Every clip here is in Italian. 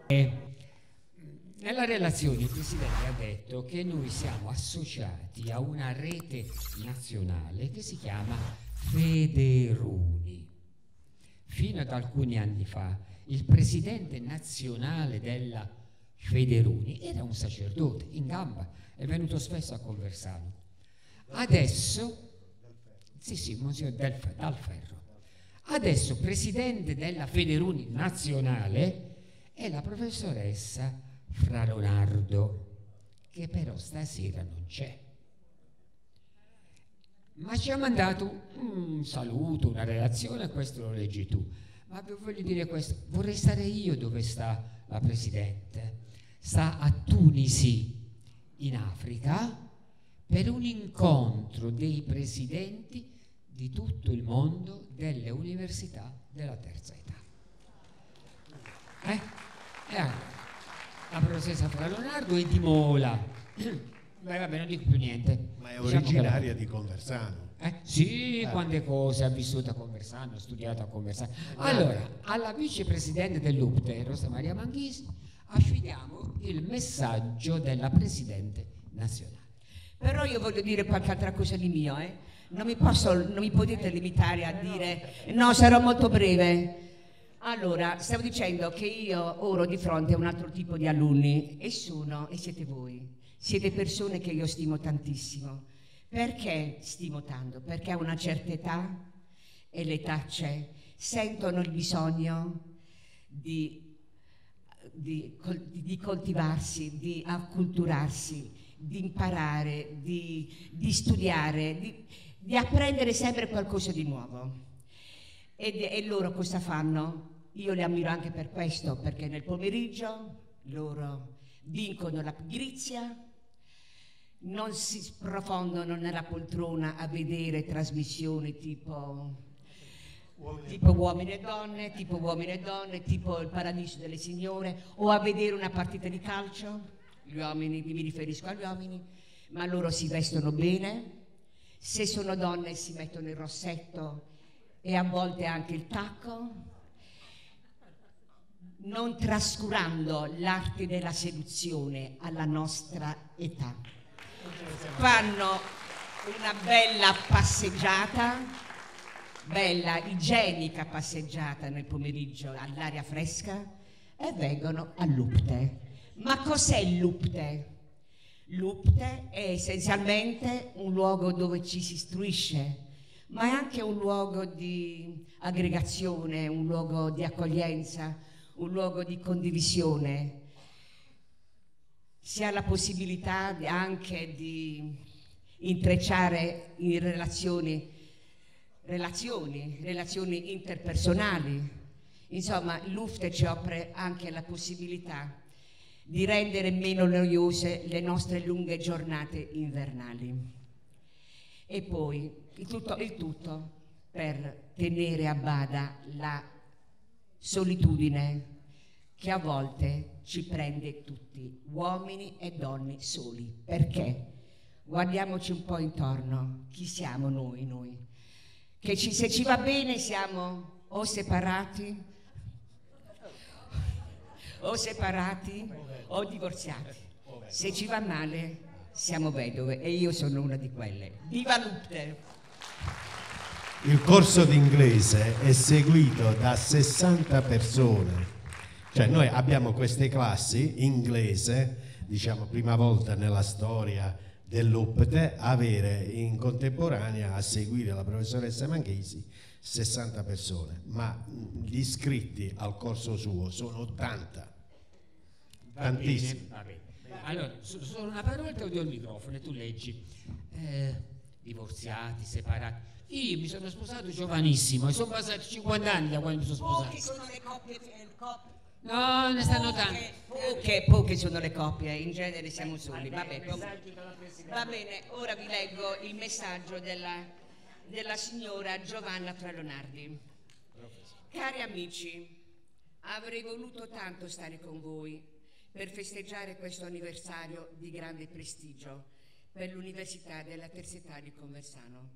Nella relazione il Presidente ha detto che noi siamo associati a una rete nazionale che si chiama Federuni. Fino ad alcuni anni fa il Presidente nazionale della Federuni era un sacerdote in gamba, è venuto spesso a Conversano. Adesso, sì, Monsignor Dalferro, adesso Presidente della Federuni nazionale è la professoressa Fra Leonardo, che però stasera non c'è. Ma ci ha mandato un saluto, una relazione, questo lo leggi tu. Ma vi voglio dire questo, vorrei stare io dove sta la Presidente. Sta a Tunisi, in Africa, per un incontro dei presidenti di tutto il mondo delle università della terza età. La professoressa Fra Leonardo è di Mola. Beh, vabbè, non dico più niente. Ma è originaria di Conversano. Sì, quante cose ha vissuto a Conversano, ha studiato a Conversano. Allora, alla vicepresidente dell'UPTE, Rosa Maria Manghisi, affidiamo il messaggio della Presidente nazionale. Però io voglio dire qualche altra cosa di mio, non mi potete limitare a dire, no, sarò molto breve. Allora, stavo dicendo che io ora ho di fronte a un altro tipo di alunni e siete voi. Siete persone che io stimo tantissimo. Perché stimo tanto? Perché a una certa età, e l'età c'è, sentono il bisogno di coltivarsi, di acculturarsi, di imparare, di studiare, di apprendere sempre qualcosa di nuovo. E loro cosa fanno? Io li ammiro anche per questo, perché nel pomeriggio loro vincono la pigrizia, non si sprofondano nella poltrona a vedere trasmissioni tipo Uomini e Donne, tipo Il Paradiso delle Signore, o a vedere una partita di calcio. Gli uomini, mi riferisco agli uomini, ma loro si vestono bene, se sono donne si mettono il rossetto e a volte anche il tacco, non trascurando l'arte della seduzione alla nostra età. Fanno una bella passeggiata, bella igienica passeggiata nel pomeriggio all'aria fresca e vengono all'UPTE. Ma cos'è l'UPTE? L'UPTE è essenzialmente un luogo dove ci si istruisce, ma è anche un luogo di aggregazione, un luogo di accoglienza, un luogo di condivisione. Si ha la possibilità anche di intrecciare in relazioni interpersonali. Insomma, l'UPTE ci offre anche la possibilità di rendere meno noiose le nostre lunghe giornate invernali. E poi il tutto per tenere a bada la solitudine che a volte ci prende tutti, uomini e donne soli. Perché? Guardiamoci un po' intorno. Chi siamo noi? Che se ci va bene siamo o separati o divorziati. Se ci va male siamo vedove e io sono una di quelle. Viva l'UPTE! Il corso d'inglese è seguito da 60 persone. Cioè noi abbiamo queste classi inglese, diciamo prima volta nella storia dell'UPTE, avere in contemporanea a seguire la professoressa Manghisi 60 persone, ma gli iscritti al corso suo sono 80. Tantissimi. Va bene. Allora, solo una parola e ti do il microfono e tu leggi. Divorziati, separati. Io mi sono sposato giovanissimo e sono passati 50 anni da quando mi sono sposato. Poche sono le coppie. No, ne stanno tante. Poche sono le coppie, in genere siamo soli. Va bene, ora vi leggo il messaggio della signora Giovanna Fra Leonardi. Cari amici, avrei voluto tanto stare con voi per festeggiare questo anniversario di grande prestigio per l'Università della Terza Età di Conversano.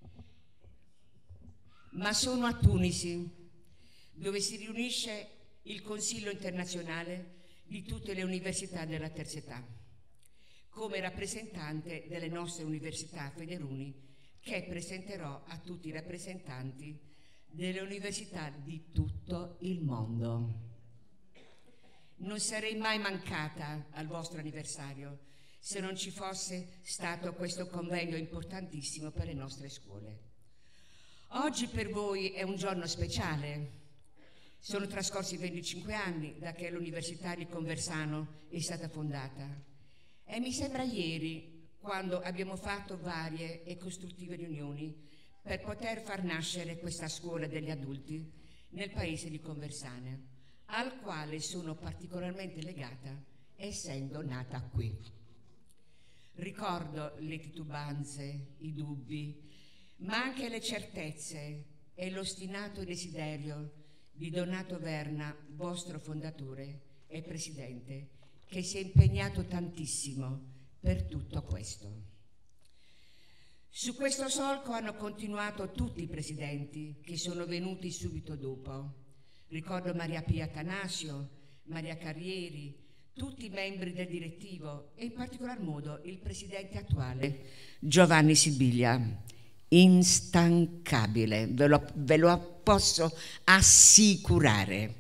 Ma sono a Tunisi, dove si riunisce il Consiglio internazionale di tutte le università della terza età, come rappresentante delle nostre università Federuni, che presenterò a tutti i rappresentanti delle università di tutto il mondo. Non sarei mai mancata al vostro anniversario se non ci fosse stato questo convegno importantissimo per le nostre scuole. Oggi per voi è un giorno speciale. Sono trascorsi 25 anni da che l'Università di Conversano è stata fondata e mi sembra ieri quando abbiamo fatto varie e costruttive riunioni per poter far nascere questa scuola degli adulti nel paese di Conversano, al quale sono particolarmente legata essendo nata qui. Ricordo le titubanze, i dubbi, ma anche le certezze e l'ostinato desiderio di Donato Verna, vostro fondatore e presidente, che si è impegnato tantissimo per tutto questo. Su questo solco hanno continuato tutti i presidenti che sono venuti subito dopo. Ricordo Maria Pia Attanasio, Maria Carrieri, tutti i membri del direttivo e in particolar modo il presidente attuale Giovanni Sibiglia, instancabile, ve lo posso assicurare.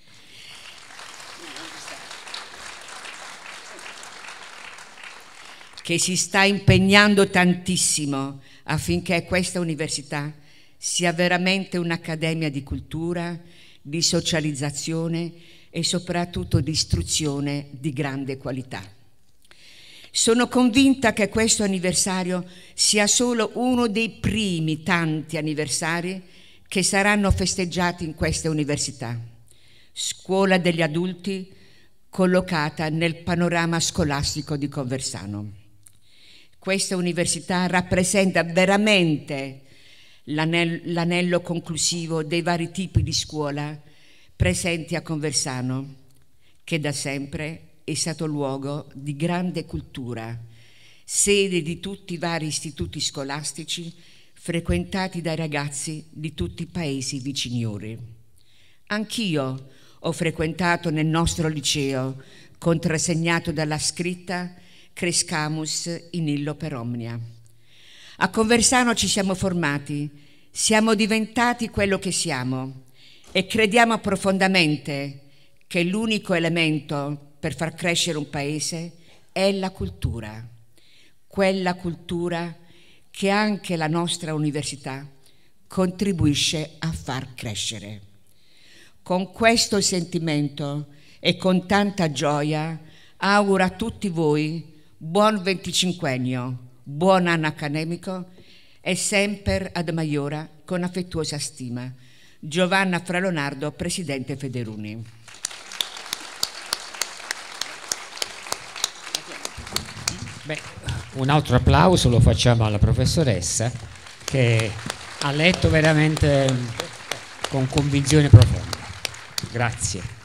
Che si sta impegnando tantissimo affinché questa università sia veramente un'accademia di cultura, di socializzazione e soprattutto di istruzione di grande qualità. Sono convinta che questo anniversario sia solo uno dei primi tanti anniversari che saranno festeggiati in questa università, scuola degli adulti collocata nel panorama scolastico di Conversano. Questa università rappresenta veramente l'anello conclusivo dei vari tipi di scuola presenti a Conversano, che da sempre è stato luogo di grande cultura, sede di tutti i vari istituti scolastici frequentati dai ragazzi di tutti i paesi viciniori. Anch'io ho frequentato nel nostro liceo, contrassegnato dalla scritta Crescamus in illo per omnia. A Conversano ci siamo formati, siamo diventati quello che siamo e crediamo profondamente che l'unico elemento per far crescere un paese è la cultura, quella cultura che anche la nostra università contribuisce a far crescere. Con questo sentimento e con tanta gioia auguro a tutti voi buon 25ennio, buon anno accademico e sempre ad Maiora con affettuosa stima. Giovanna Fra Leonardo, Presidente Federuni. Beh, un altro applauso lo facciamo alla professoressa che ha letto veramente con convinzione profonda. Grazie.